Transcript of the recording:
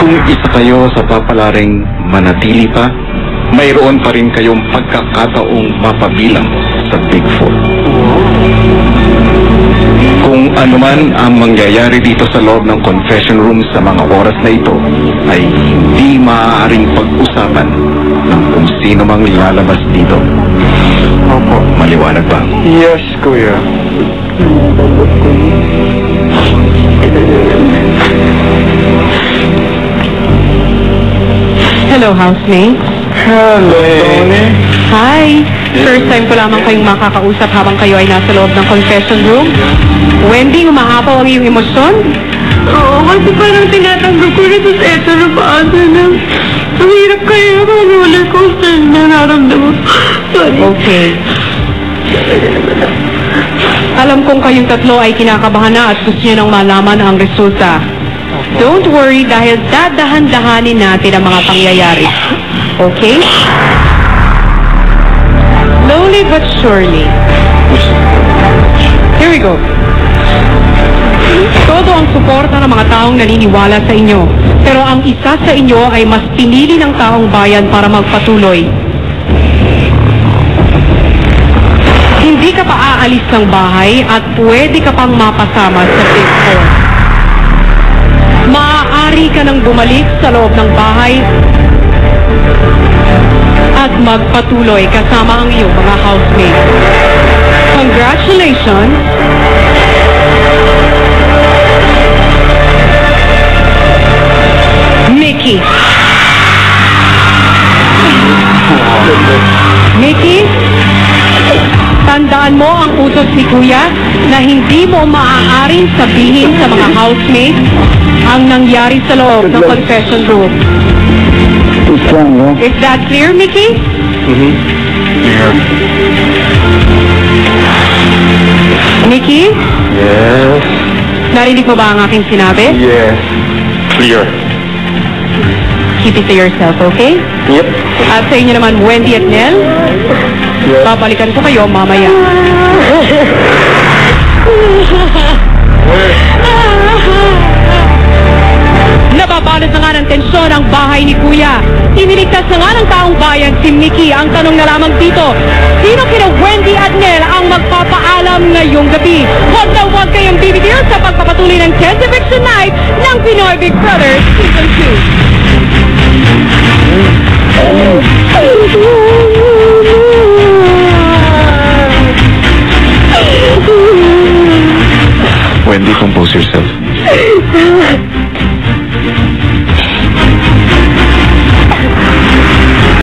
Kung isa kayo sa papalaring manatili pa, mayroon pa rin kayong pagkakataong mapabilang sa Big Four. Kung anuman ang mangyayari dito sa loob ng confession room sa mga oras na ito, ay hindi maaaring pag-usapan ng kung sino mang lalabas dito. Opo. Maliwanag ba? Yes, Kuya. Hello, housemate. Hello, Tony. Hi. First time ko lamang kayong makakausap habang kayo ay nasa loob ng confession room. Wendy, umahapaw ang iyong emosyon? Oo, kasi parang tinatanggap ko rin sa eto na paasa na. Ang hirap kayo, parang roller coaster na naramdaman. Sorry. Okay. Alam kong kayong tatlo ay kinakabahan na at gusto niyo nang malaman ang resulta. Don't worry dahil dadahan-dahanin natin ang mga pangyayari. Okay? Slowly but surely. Here we go. Todo ang suporta ng mga taong naniniwala sa inyo. Pero ang isa sa inyo ay mas pinili ng taong bayan para magpatuloy. Hindi ka pa aalis ng bahay at pwede ka pang mapasama sa Big Four. Maaari ka nang bumalik sa loob ng bahay at magpatuloy kasama ang iyong mga housemates. Congratulations! Mickey! Mickey? Tandaan mo ang utos ni Kuya na hindi mo maaaring sabihin sa mga housemates ang nangyari sa loob ng confession room. Is that clear, Mickey? Yeah. Mickey? Yes. Narinig mo ba ang aking sinabi? Yes. Clear. Keep it to yourself, okay? Yep. At sa inyo naman, Wendy at Nell, babalikan ko kayo mamaya. Nababalot na nga ng tensyon ang bahay ni Kuya. Iniligtas na nga ng taong bayan si Mickey. Ang tanong na lamang dito, sino kina Wendy at Nell ang magpapaalam ngayong gabi? Huwag na huwag kayong bibigil sa pagpapatuloy ng 10th Eviction Night ng Pinoy Big Brothers Season 2. Wendy, compose yourself.